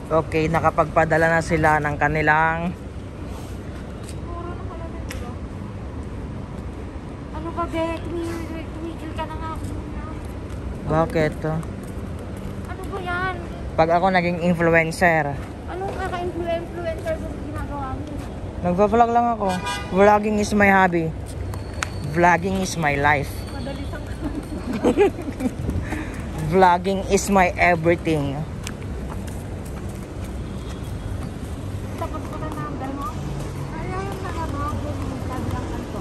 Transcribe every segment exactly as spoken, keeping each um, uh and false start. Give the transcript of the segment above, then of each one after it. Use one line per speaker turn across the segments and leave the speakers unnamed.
Okay, nakapagpadala na sila ng kanilang...
Ano ba, be? Tumigil ka na nga.
Bakit?
Ano ba yan?
Pag ako naging influencer.
Anong kaka-influencer mo ginagawa mo?
Nagpa-vlog lang ako. Vlogging is my hobby. Vlogging is my life.
Madali sang
Vlogging is my everything.
Tapos ko na number mo? Ayaw yung nakabawag yung vlog lang kanto.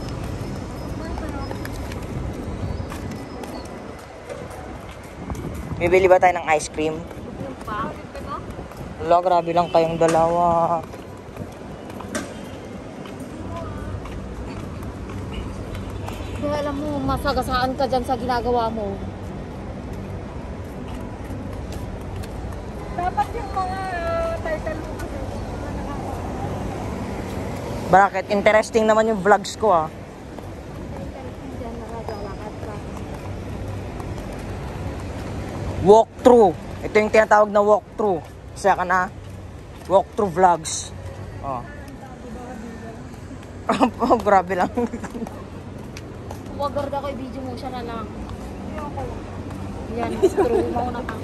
Bibili ba tayo ng ice cream?
Yung pa?
Wala, grabe lang kayong dalawa.
Kaya alam mo, masagasaan ka dyan sa ginagawa mo. Dapat yung mga uh, title mo kasi.
Bakit? Interesting naman yung vlogs ko ah.
Interesting dyan, nakagalakad ka.
Walkthrough. Ito yung tinatawag na walkthrough. Isa ka na. Walkthrough vlogs. Oh. Oh, grabe lang.
Wagard ako, i-video mo siya na lang. Yan, true. Mauna ka.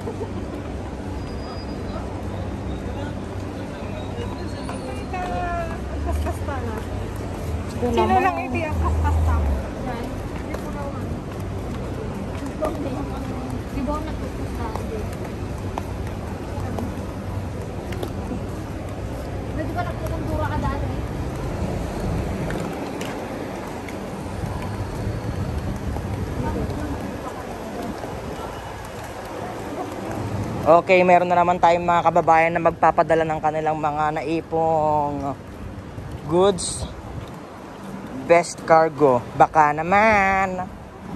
Kaskas pa na. Sino lang hindi ang kaskas pa? Yan. Hindi po naman. Di ba ako nagkakasta? Di ba nagkakandura ka dati?
Okay, meron na naman tayong mga kababayan na magpapadala ng kanilang mga naipong goods. Best cargo. Baka naman.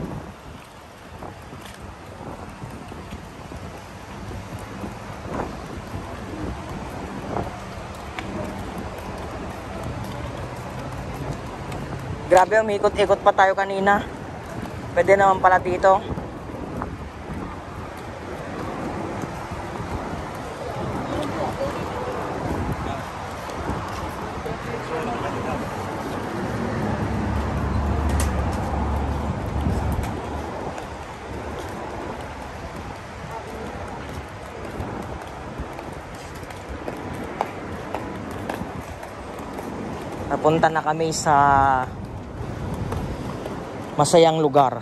Grabe, umikot-ikot pa tayo kanina. Pwede naman pala dito. Napunta na kami sa masayang lugar.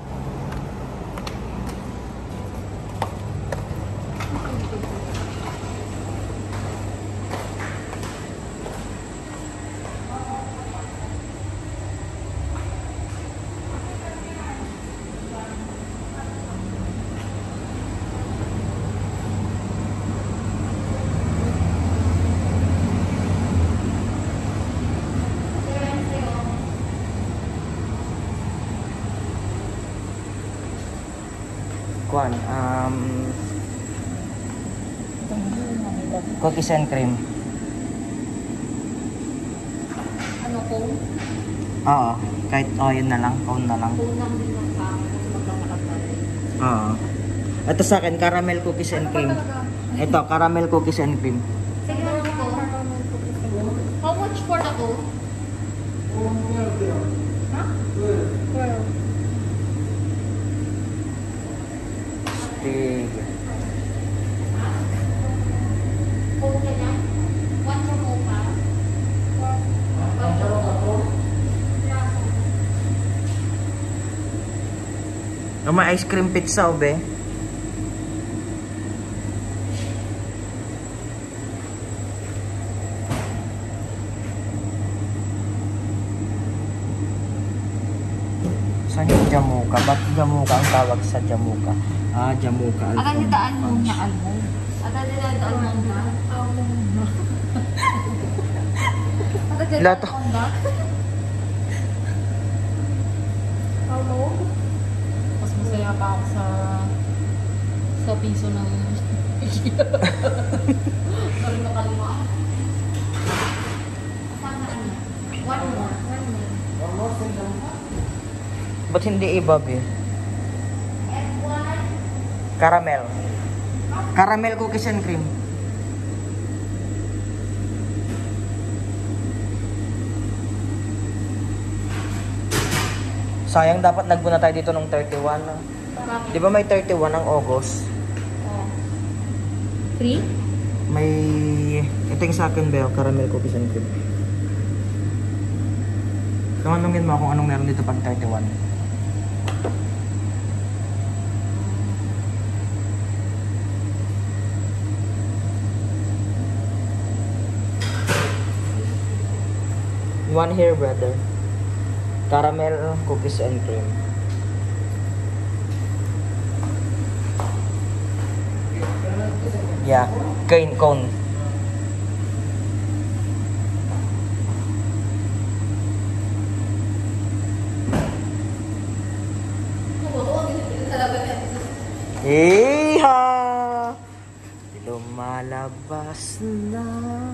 Kwan, um, cookies and cream.
Ano ko?
Oo, kahit oh, yun na lang, cone na lang.
Kung lang din lang sa akin, maglalakad tayo.
Oo. Ito sa akin, caramel cookies and cream. Ito, caramel cookies and cream.
Sige lang ko. How much for the two? Ha? twelve.
Big.
Kung ganyan, one for mocha. One for mocha.
Oh, may ice cream pizza, obe. Saan yung jamuka? Ba't jamuka ang tawag sa jamuka? Ah, jamuka.
Akan nito almond na almond. Akan nito almond na. Almond na. Akan nito
Lato.
almond na. Almond? Mas masaya pa ako sa sa piso ng sorry nakalima. Sana ano? One more. One more. One more.
Ba't hindi iba, be? Caramel. Caramel cookies and cream. Sayang, dapat nagbuna tayo dito nung thirty-one. Di ba may thirty-one ang August?
Oh. Free?
May... Ito yung sa akin, Beo. Caramel cookies and cream. Tanongin mo kung anong meron dito pag thirty-one. One here, brother. Caramel cookies and cream. Yeah, cane cone. Iha! Lumalabas na.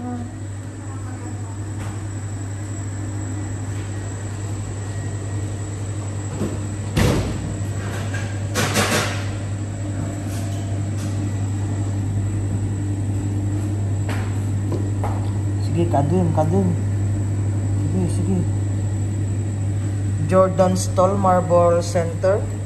Sige, kadun, kadun. Sige, sige. Jordan Stall Marble Center.